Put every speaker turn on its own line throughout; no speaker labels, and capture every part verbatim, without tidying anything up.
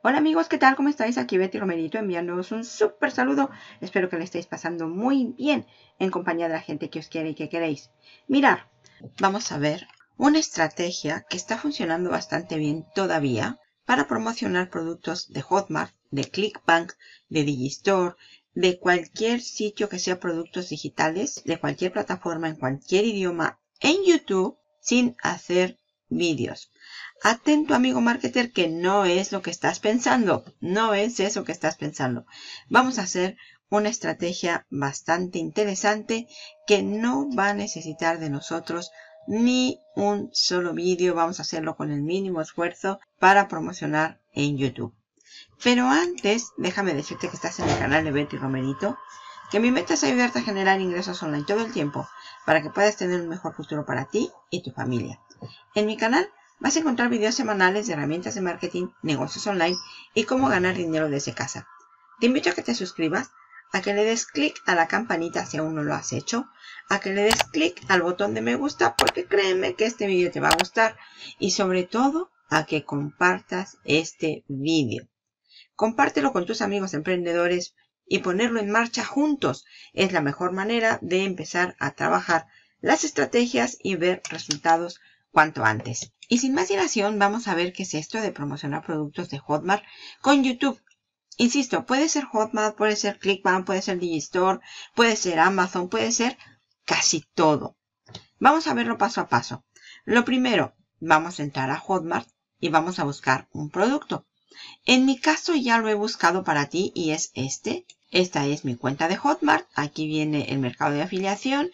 Hola amigos, ¿qué tal? ¿Cómo estáis? Aquí Betty Romerito enviándoos un súper saludo. Espero que le estéis pasando muy bien en compañía de la gente que os quiere y que queréis. Mirar, vamos a ver una estrategia que está funcionando bastante bien todavía para promocionar productos de Hotmart, de Clickbank, de Digistore, de cualquier sitio que sea productos digitales, de cualquier plataforma, en cualquier idioma, en YouTube, sin hacer vídeos. Atento, amigo marketer, que no es lo que estás pensando. No es eso que estás pensando. Vamos a hacer una estrategia bastante interesante que no va a necesitar de nosotros ni un solo vídeo. Vamos a hacerlo con el mínimo esfuerzo para promocionar en YouTube. Pero antes, déjame decirte que estás en el canal de Betty Romerito, que mi meta es ayudarte a generar ingresos online todo el tiempo para que puedas tener un mejor futuro para ti y tu familia. En mi canal vas a encontrar videos semanales de herramientas de marketing, negocios online y cómo ganar dinero desde casa. Te invito a que te suscribas, a que le des clic a la campanita si aún no lo has hecho, a que le des clic al botón de me gusta porque créeme que este vídeo te va a gustar y sobre todo a que compartas este vídeo. Compártelo con tus amigos emprendedores y ponerlo en marcha juntos es la mejor manera de empezar a trabajar las estrategias y ver resultados cuanto antes. Y sin más dilación, vamos a ver qué es esto de promocionar productos de Hotmart con YouTube. Insisto, puede ser Hotmart, puede ser Clickbank, puede ser Digistore, puede ser Amazon, puede ser casi todo. Vamos a verlo paso a paso. Lo primero, vamos a entrar a Hotmart y vamos a buscar un producto. En mi caso ya lo he buscado para ti y es este. Esta es mi cuenta de Hotmart. Aquí viene el mercado de afiliación.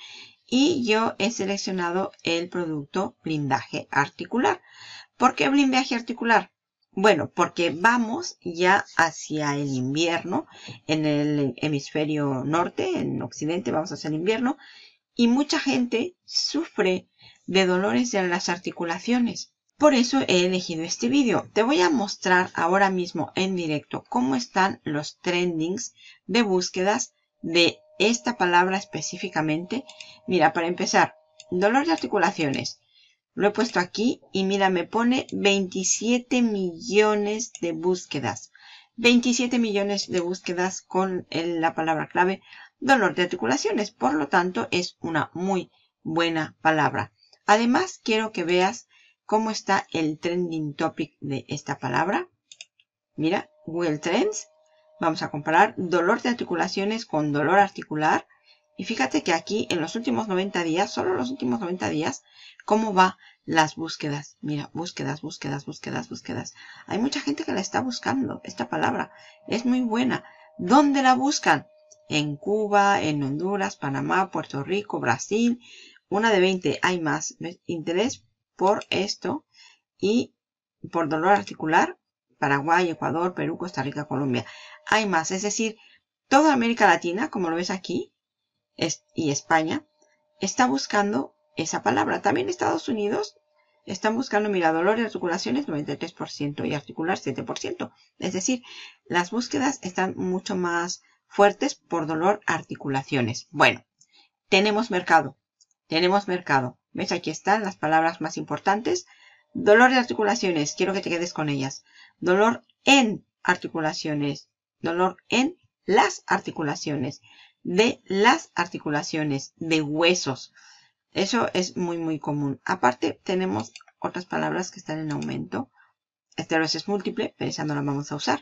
Y yo he seleccionado el producto blindaje articular. ¿Por qué blindaje articular? Bueno, porque vamos ya hacia el invierno. En el hemisferio norte, en occidente, vamos hacia el invierno. Y mucha gente sufre de dolores de las articulaciones. Por eso he elegido este vídeo. Te voy a mostrar ahora mismo en directo cómo están los trendings de búsquedas de esta palabra específicamente. Mira, para empezar, dolor de articulaciones. Lo he puesto aquí y mira, me pone veintisiete millones de búsquedas. veintisiete millones de búsquedas con la palabra clave dolor de articulaciones. Por lo tanto, es una muy buena palabra. Además, quiero que veas cómo está el trending topic de esta palabra. Mira, Google Trends. Vamos a comparar dolor de articulaciones con dolor articular. Y fíjate que aquí en los últimos noventa días, solo los últimos noventa días, cómo va las búsquedas. Mira, búsquedas, búsquedas, búsquedas, búsquedas. Hay mucha gente que la está buscando. Esta palabra es muy buena. ¿Dónde la buscan? En Cuba, en Honduras, Panamá, Puerto Rico, Brasil. Una de veinte. Hay más. ¿Ves? Interés por esto y por dolor articular. Paraguay, Ecuador, Perú, Costa Rica, Colombia. Hay más. Es decir, toda América Latina, como lo ves aquí, es, y España, está buscando esa palabra. También Estados Unidos están buscando, mira, dolor y articulaciones noventa y tres por ciento y articular siete por ciento. Es decir, las búsquedas están mucho más fuertes por dolor articulaciones. Bueno, tenemos mercado. Tenemos mercado. ¿Ves? Aquí están las palabras más importantes. Dolor de articulaciones. Quiero que te quedes con ellas. Dolor en articulaciones. Dolor en las articulaciones. De las articulaciones. De huesos. Eso es muy, muy común. Aparte, tenemos otras palabras que están en aumento. Esclerosis múltiple, pero esa no la vamos a usar.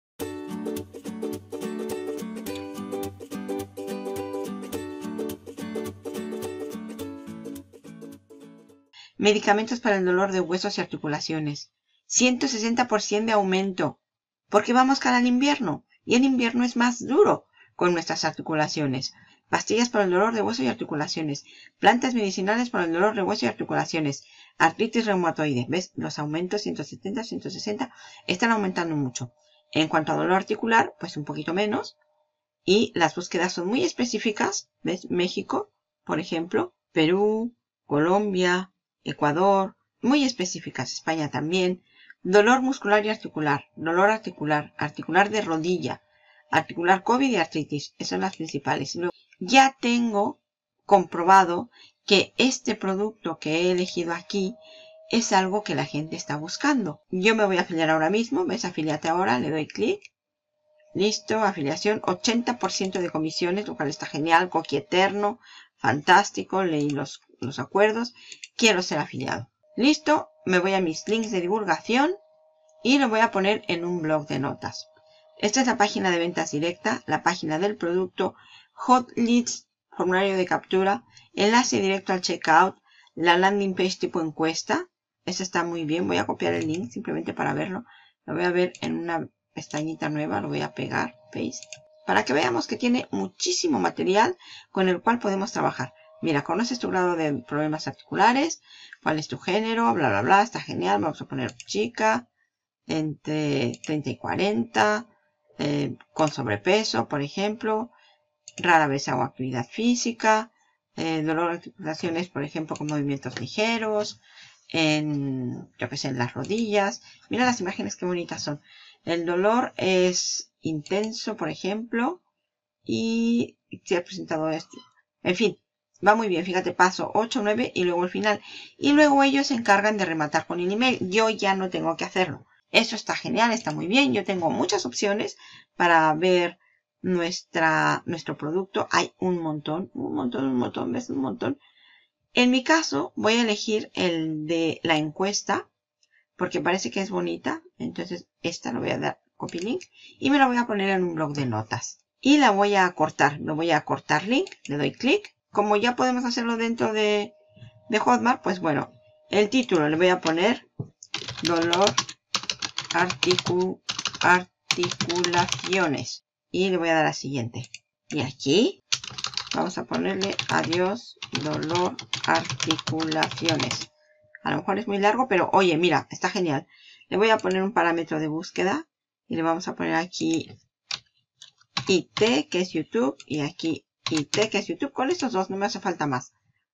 Medicamentos para el dolor de huesos y articulaciones. ciento sesenta por ciento de aumento. Porque vamos cara al invierno. Y el invierno es más duro con nuestras articulaciones. Pastillas para el dolor de hueso y articulaciones. Plantas medicinales para el dolor de hueso y articulaciones. Artritis reumatoide. ¿Ves? Los aumentos ciento setenta, ciento sesenta están aumentando mucho. En cuanto a dolor articular, pues un poquito menos. Y las búsquedas son muy específicas. ¿Ves? México, por ejemplo. Perú, Colombia, Ecuador. Muy específicas. España también. Dolor muscular y articular. Dolor articular. Articular de rodilla. Articular COVID y artritis. Esas son las principales. Luego, ya tengo comprobado que este producto que he elegido aquí es algo que la gente está buscando. Yo me voy a afiliar ahora mismo. ¿Ves? Afiliate ahora. Le doy clic. Listo. Afiliación. ochenta por ciento de comisiones, lo cual está genial. Coqui eterno. Fantástico. Leí los, los acuerdos. Quiero ser afiliado. Listo. Me voy a mis links de divulgación. Y lo voy a poner en un blog de notas. Esta es la página de ventas directa. La página del producto. Hot Leads. Formulario de captura. Enlace directo al checkout. La landing page tipo encuesta. Esta está muy bien. Voy a copiar el link simplemente para verlo. Lo voy a ver en una pestañita nueva. Lo voy a pegar. Paste. Para que veamos que tiene muchísimo material con el cual podemos trabajar. Mira, conoces tu grado de problemas articulares. ¿Cuál es tu género? Bla, bla, bla. Está genial. Vamos a poner chica. Entre treinta y cuarenta. Eh, con sobrepeso, por ejemplo. Rara vez hago actividad física. Eh, dolor de articulaciones, por ejemplo, con movimientos ligeros. En, yo que sé, en las rodillas. Mira las imágenes qué bonitas son. El dolor es intenso, por ejemplo. Y se ha presentado esto. En fin, va muy bien. Fíjate, paso ocho, nueve y luego el final. Y luego ellos se encargan de rematar con el email. Yo ya no tengo que hacerlo. Eso está genial, está muy bien. Yo tengo muchas opciones para ver nuestra, nuestro producto. Hay un montón, un montón, un montón, ¿ves? Un montón. En mi caso, voy a elegir el de la encuesta, porque parece que es bonita. Entonces, esta lo voy a dar copy link y me la voy a poner en un blog de notas. Y la voy a cortar. Lo voy a cortar link, le doy clic. Como ya podemos hacerlo dentro de, de Hotmart, pues bueno, el título le voy a poner dolor articu, articulaciones. Y le voy a dar a siguiente. Y aquí vamos a ponerle adiós dolor articulaciones. A lo mejor es muy largo, pero oye, mira, está genial. Le voy a poner un parámetro de búsqueda. Y le vamos a poner aquí I T, que es YouTube. Y aquí I T, que es YouTube. Con estos dos no me hace falta más.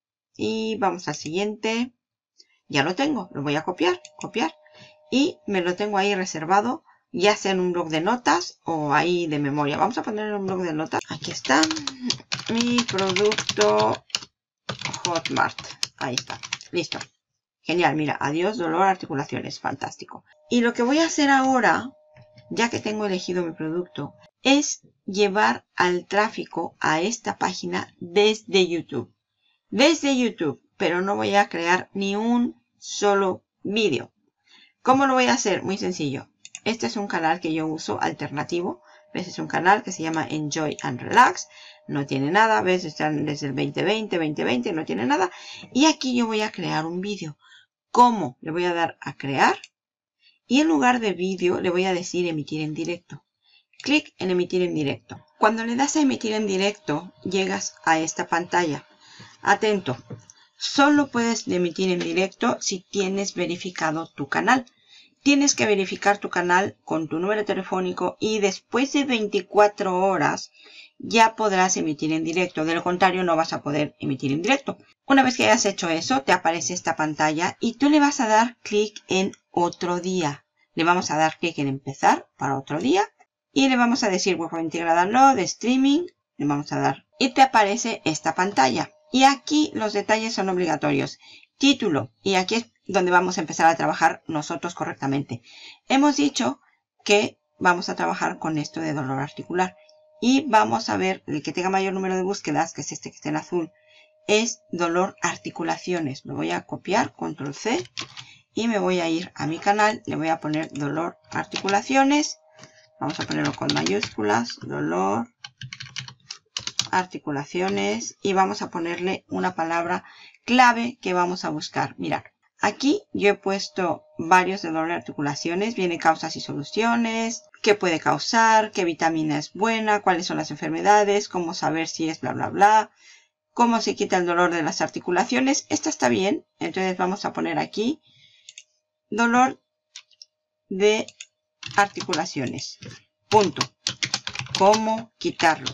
Y vamos al siguiente. Ya lo tengo. Lo voy a copiar. Copiar. Y me lo tengo ahí reservado. Ya sea en un blog de notas o ahí de memoria. Vamos a poner en un blog de notas. Aquí está. Mi producto Hotmart. Ahí está. Listo. Genial. Mira. Adiós dolor articulaciones. Fantástico. Y lo que voy a hacer ahora, ya que tengo elegido mi producto, es llevar al tráfico a esta página desde YouTube. Desde YouTube. Pero no voy a crear ni un solo vídeo. ¿Cómo lo voy a hacer? Muy sencillo. Este es un canal que yo uso alternativo. ¿Ves? Es un canal que se llama Enjoy and Relax. No tiene nada. ¿Ves? Están desde el veinte veinte, veinte veinte. No tiene nada. Y aquí yo voy a crear un vídeo. ¿Cómo? Le voy a dar a crear. Y en lugar de vídeo le voy a decir emitir en directo. Clic en emitir en directo. Cuando le das a emitir en directo, llegas a esta pantalla. Atento. Solo puedes emitir en directo si tienes verificado tu canal. Tienes que verificar tu canal con tu número telefónico y después de veinticuatro horas ya podrás emitir en directo. De lo contrario, no vas a poder emitir en directo. Una vez que hayas hecho eso, te aparece esta pantalla y tú le vas a dar clic en otro día. Le vamos a dar clic en empezar para otro día y le vamos a decir web integrada no de streaming. Le vamos a dar y te aparece esta pantalla. Y aquí los detalles son obligatorios. Título. Y aquí es donde vamos a empezar a trabajar nosotros correctamente. Hemos dicho que vamos a trabajar con esto de dolor articular. Y vamos a ver el que tenga mayor número de búsquedas, que es este que está en azul, es dolor articulaciones. Lo voy a copiar, control C. Y me voy a ir a mi canal. Le voy a poner dolor articulaciones. Vamos a ponerlo con mayúsculas. Dolor articulaciones y vamos a ponerle una palabra clave que vamos a buscar. Mirad, aquí yo he puesto varios de dolor de articulaciones. Viene causas y soluciones, qué puede causar, qué vitamina es buena, cuáles son las enfermedades, cómo saber si es bla bla bla, cómo se quita el dolor de las articulaciones. Esta está bien, entonces vamos a poner aquí dolor de articulaciones. Punto. Cómo quitarlo.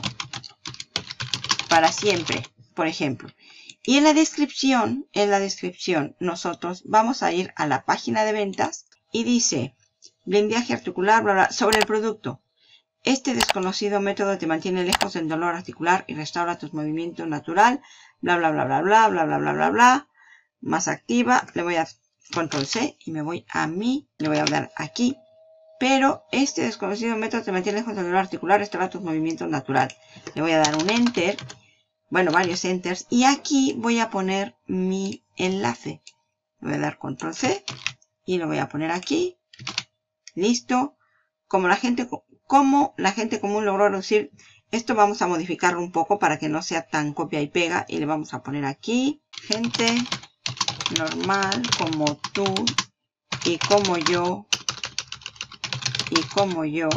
Para siempre, por ejemplo. Y en la descripción, en la descripción, nosotros vamos a ir a la página de ventas y dice, blindaje articular, bla, bla, sobre el producto. Este desconocido método te mantiene lejos del dolor articular y restaura tus movimientos natural, bla, bla, bla, bla, bla, bla, bla, bla, bla, bla. Más activa, le voy a control C y me voy a mí. Le voy a dar aquí. Pero este desconocido método te mantiene lejos del dolor articular, restaura tus movimientos natural. Le voy a dar un enter. Bueno, varios enters. Y aquí voy a poner mi enlace. Le voy a dar control C. Y lo voy a poner aquí. Listo. Como la gente, como la gente común logró reducir, esto vamos a modificarlo un poco para que no sea tan copia y pega. Y le vamos a poner aquí. Gente normal como tú y como yo. Y como yo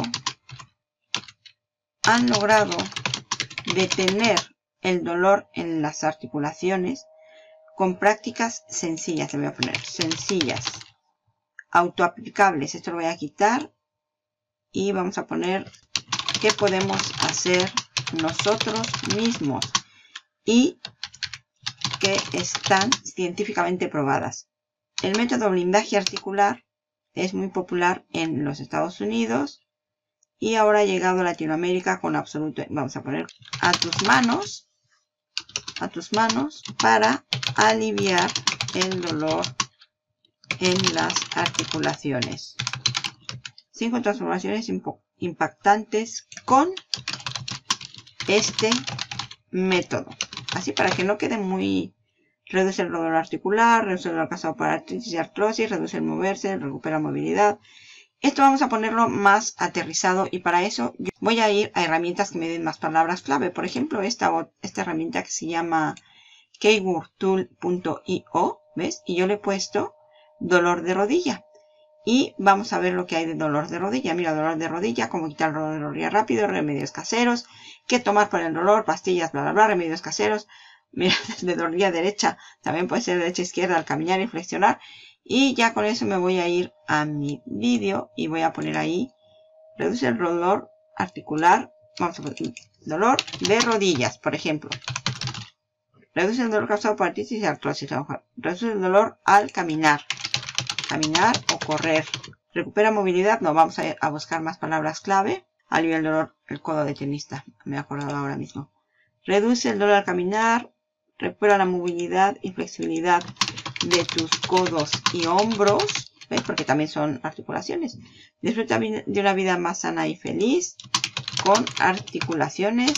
han logrado detener el dolor en las articulaciones con prácticas sencillas. Le voy a poner sencillas, autoaplicables. Esto lo voy a quitar y vamos a poner qué podemos hacer nosotros mismos y que están científicamente probadas. El método blindaje articular es muy popular en los Estados Unidos y ahora ha llegado a Latinoamérica con absoluto. Vamos a poner a tus manos, a tus manos para aliviar el dolor en las articulaciones. Cinco transformaciones impactantes con este método. Así para que no quede muy... Reduce el dolor articular, reduce el dolor causado por artritis y artrosis, reduce el moverse, recupera movilidad. Esto vamos a ponerlo más aterrizado y para eso yo voy a ir a herramientas que me den más palabras clave. Por ejemplo, esta, esta herramienta que se llama keywordtool punto i o, ¿ves? Y yo le he puesto dolor de rodilla. Y vamos a ver lo que hay de dolor de rodilla. Mira, dolor de rodilla, cómo quitar el dolor de rodilla rápido, remedios caseros, qué tomar para el dolor, pastillas, bla, bla, bla, remedios caseros. Mira, de rodilla derecha, también puede ser derecha izquierda al caminar y flexionar. Y ya con eso me voy a ir a mi vídeo y voy a poner ahí, reduce el dolor articular, vamos a poner dolor de rodillas, por ejemplo. Reduce el dolor causado por artritis y artrosis, reduce el dolor al caminar, caminar o correr. Recupera movilidad, no, vamos a, ir a buscar más palabras clave. Alivia el dolor, el codo de tenista, me he acordado ahora mismo. Reduce el dolor al caminar. Recupera la movilidad y flexibilidad de tus codos y hombros. ¿Ves? Porque también son articulaciones. Disfruta de una vida más sana y feliz con articulaciones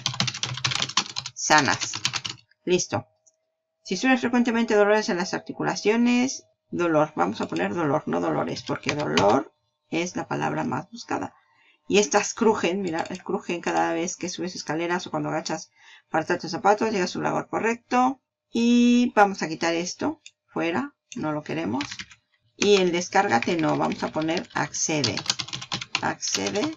sanas. Listo. Si sufres frecuentemente dolores en las articulaciones, dolor. Vamos a poner dolor, no dolores, porque dolor es la palabra más buscada. Y estas crujen, mira, crujen cada vez que subes escaleras o cuando agachas para tratar tus zapatos, llega a su lugar correcto. Y vamos a quitar esto fuera, no lo queremos. Y el descárgate no, vamos a poner accede. Accede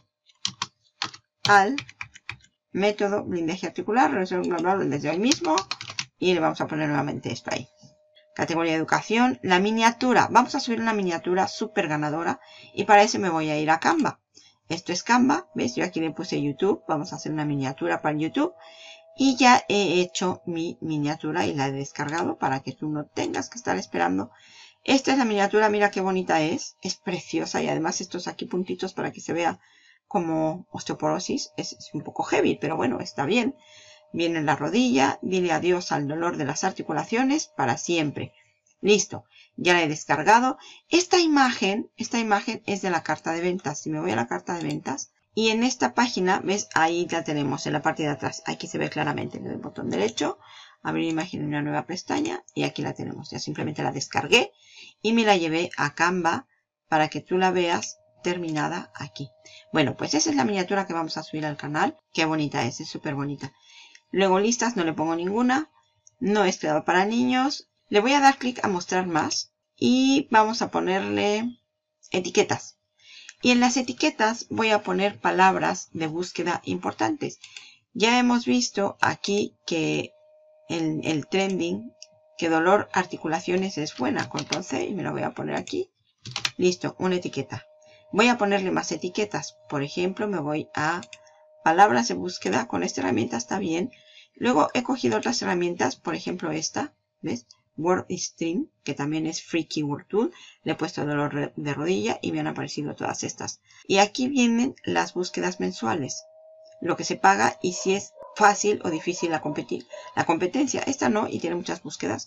al método blindaje articular, desde hoy mismo. Y le vamos a poner nuevamente esto ahí. Categoría educación, la miniatura. Vamos a subir una miniatura súper ganadora. Y para eso me voy a ir a Canva. Esto es Canva, ¿ves? Yo aquí le puse YouTube, vamos a hacer una miniatura para YouTube. Y ya he hecho mi miniatura y la he descargado para que tú no tengas que estar esperando. Esta es la miniatura, mira qué bonita es, es preciosa y además estos aquí puntitos para que se vea como osteoporosis. Es, es un poco heavy, pero bueno, está bien. Viene en la rodilla, dile adiós al dolor de las articulaciones para siempre. Listo. Ya la he descargado. Esta imagen, esta imagen es de la carta de ventas. Si me voy a la carta de ventas y en esta página, ¿ves? Ahí la tenemos en la parte de atrás. Aquí se ve claramente en el botón derecho. Abrir imagen en una nueva pestaña y aquí la tenemos. Ya simplemente la descargué y me la llevé a Canva para que tú la veas terminada aquí. Bueno, pues esa es la miniatura que vamos a subir al canal. Qué bonita es, es súper bonita. Luego listas, no le pongo ninguna. No es creado para niños. Le voy a dar clic a mostrar más y vamos a ponerle etiquetas. Y en las etiquetas voy a poner palabras de búsqueda importantes. Ya hemos visto aquí que el, el trending, que dolor articulaciones es buena. Control C y me la voy a poner aquí. Listo, una etiqueta. Voy a ponerle más etiquetas. Por ejemplo, me voy a palabras de búsqueda. Con esta herramienta está bien. Luego he cogido otras herramientas, por ejemplo esta, ¿ves? WordStream, que también es Free Keyword Tool. Le he puesto dolor de rodilla y me han aparecido todas estas. Y aquí vienen las búsquedas mensuales. Lo que se paga y si es fácil o difícil la, competir, la competencia. Esta no y tiene muchas búsquedas.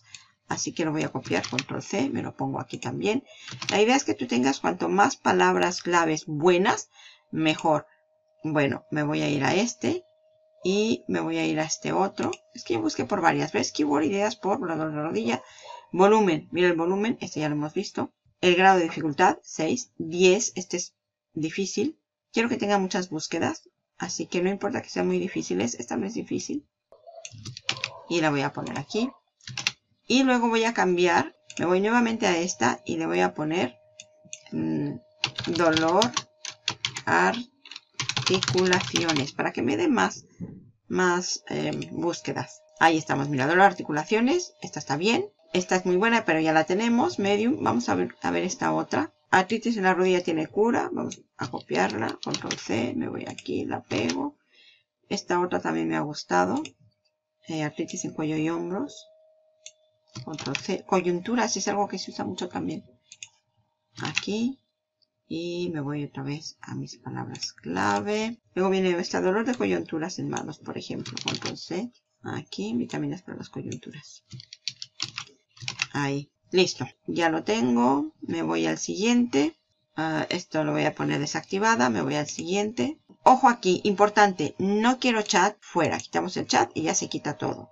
Así que lo voy a copiar, control C, me lo pongo aquí también. La idea es que tú tengas cuanto más palabras claves buenas, mejor. Bueno, me voy a ir a este y me voy a ir a este otro. Es que yo busqué por varias veces. Keyword, ideas por la rodilla. Volumen, mira el volumen, este ya lo hemos visto. El grado de dificultad, seis, diez, este es difícil. Quiero que tenga muchas búsquedas, así que no importa que sean muy difíciles, esta no es difícil. Y la voy a poner aquí. Y luego voy a cambiar, me voy nuevamente a esta y le voy a poner mmm, dolor, articulaciones, para que me dé más, más eh, búsquedas. Ahí estamos, mira, dolor, articulaciones, esta está bien. Esta es muy buena, pero ya la tenemos. Medium. Vamos a ver, a ver esta otra. Artritis en la rodilla tiene cura. Vamos a copiarla. Control C. Me voy aquí. La pego. Esta otra también me ha gustado. Eh, artritis en cuello y hombros. Control C. Coyunturas es algo que se usa mucho también. Aquí. Y me voy otra vez a mis palabras clave. Luego viene este dolor de coyunturas en manos, por ejemplo. Control C. Aquí. Vitaminas para las coyunturas. Ahí, listo, ya lo tengo, me voy al siguiente, uh, esto lo voy a poner desactivada, me voy al siguiente. Ojo aquí, importante, no quiero chat fuera, quitamos el chat y ya se quita todo.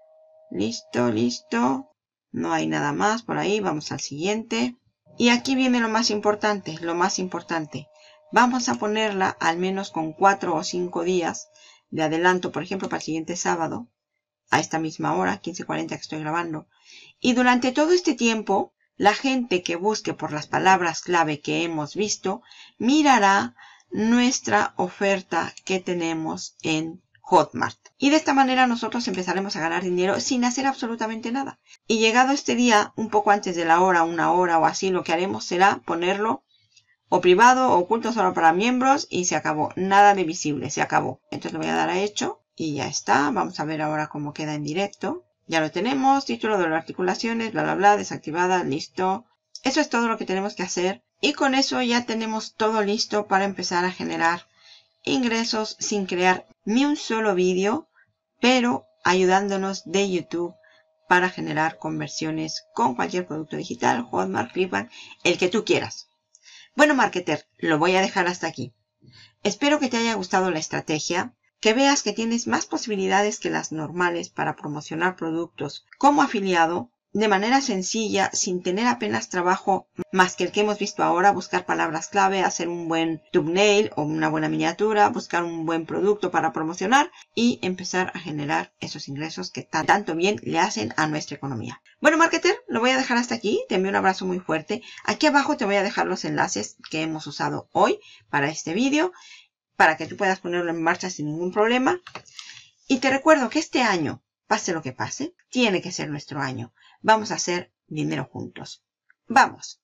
Listo, listo, no hay nada más por ahí, vamos al siguiente. Y aquí viene lo más importante, lo más importante. Vamos a ponerla al menos con cuatro o cinco días de adelanto, por ejemplo, para el siguiente sábado, a esta misma hora, quince cuarenta que estoy grabando. Y durante todo este tiempo, la gente que busque por las palabras clave que hemos visto, mirará nuestra oferta que tenemos en Hotmart. Y de esta manera nosotros empezaremos a ganar dinero sin hacer absolutamente nada. Y llegado este día, un poco antes de la hora, una hora o así, lo que haremos será ponerlo o privado o oculto solo para miembros y se acabó. Nada de visible, se acabó. Entonces le voy a dar a hecho y ya está. Vamos a ver ahora cómo queda en directo. Ya lo tenemos, título de las articulaciones, bla, bla, bla, desactivada, listo. Eso es todo lo que tenemos que hacer. Y con eso ya tenemos todo listo para empezar a generar ingresos sin crear ni un solo vídeo, pero ayudándonos de YouTube para generar conversiones con cualquier producto digital, Hotmart, Clickbank, el que tú quieras. Bueno, marketer, lo voy a dejar hasta aquí. Espero que te haya gustado la estrategia. Que veas que tienes más posibilidades que las normales para promocionar productos como afiliado de manera sencilla, sin tener apenas trabajo más que el que hemos visto ahora, buscar palabras clave, hacer un buen thumbnail o una buena miniatura, buscar un buen producto para promocionar y empezar a generar esos ingresos que tanto bien le hacen a nuestra economía. Bueno, marketer, lo voy a dejar hasta aquí. Te envío un abrazo muy fuerte. Aquí abajo te voy a dejar los enlaces que hemos usado hoy para este vídeo, para que tú puedas ponerlo en marcha sin ningún problema. Y te recuerdo que este año, pase lo que pase, tiene que ser nuestro año. Vamos a hacer dinero juntos. ¡Vamos!